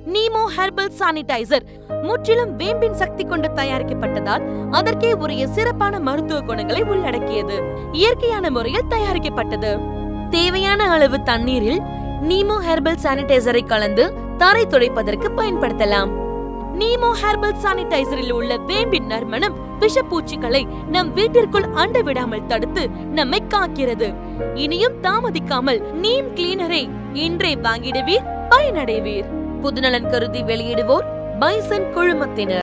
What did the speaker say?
NeemO herbal sanitizer முற்றிலும் வேம்பின் சக்தி கொண்டு தயாரிக்கப்பட்டதால் அதற்கே உரிய சிறப்பான மருத்துவ குணங்களை உள்ளடக்கியது. இயற்கையான முறையில் தயாரிக்கப்பட்டது. தேவையான அளவு தண்ணீரில் NeemO herbal sanitizer-ஐ கலந்து தரை துடைப்பதற்கு பயன்படுத்தலாம். NeemO herbal sanitizer-இல் உள்ள வேம்பின் நறுமணம் விஷப்பூச்சிகளை நம் வீட்டிற்குள் அண்ட விடாமல் தடுத்து நம்மை காக்கிறது. இனியும் தாமதிக்காமல் நீம் கிளீனரை இன்றே வாங்கிடுவீர், பயனடைவீர். பொதுநலன் கருதி வெளியிடுவோர் பைசன் குழுமத்தினர்.